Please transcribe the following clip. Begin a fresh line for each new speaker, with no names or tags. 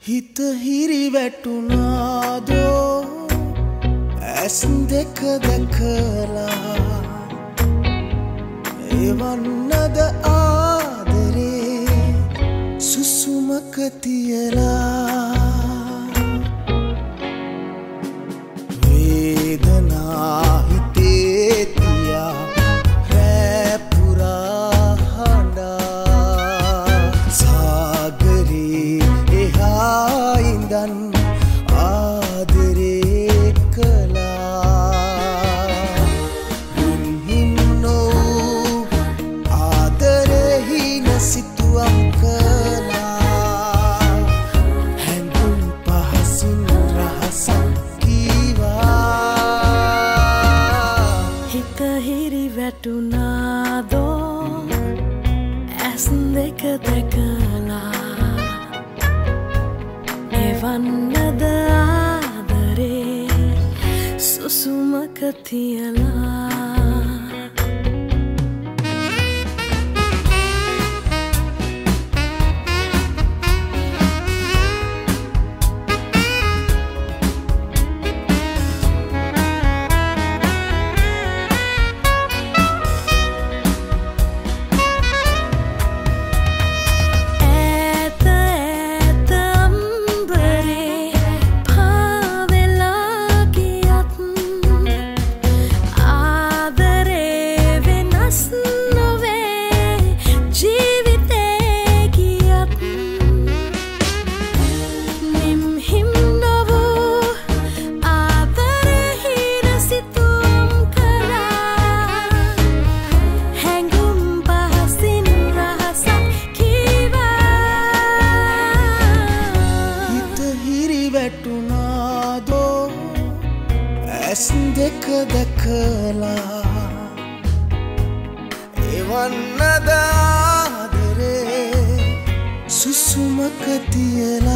හිත හිරි වැටුණාදෝ ඇස් දෙක දැකලා එවන්නද ආදරේ සුසුමක තියලා වේදනා හිතේ තියා රැ පුරා හඬා සාගරේ එහා ඉඳන් ආදරේ කළා හින්නෝ ආදරෙහි නැසිතුවම් කළා හැඟුම් පහසින් රහසක් කීවා
හිත හිරි වැටුණාදෝ ඇස් දෙක දැකලා එවන්නද ආදරේ සුසුමක තියලා
වැටුණාදෝ ඇස් දෙක දැකලා එවන්නද ආදරේ සුසුමක තියලා